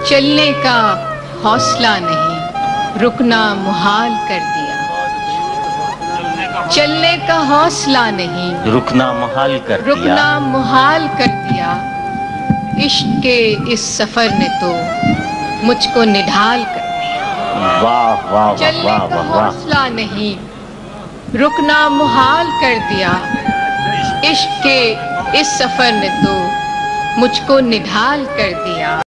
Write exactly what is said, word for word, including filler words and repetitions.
चलने का हौसला नहीं, रुकना मुहाल कर दिया। चलने का हौसला नहीं, रुकना मुहाल कर दिया। रुकना मुहाल कर दिया। इश्क के इस सफर ने तो मुझको निढाल कर दिया। वाह वाह चलने वाह का वाह वाह। हौसला नहीं, रुकना मुहाल कर दिया। इश्क के इस सफर ने तो मुझको निढाल कर दिया।